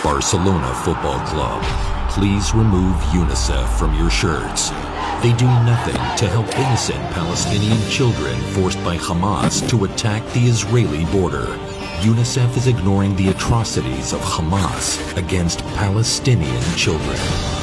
Barcelona Football Club, please remove UNICEF from your shirts. They do nothing to help innocent Palestinian children forced by Hamas to attack the Israeli border. UNICEF is ignoring the atrocities of Hamas against Palestinian children.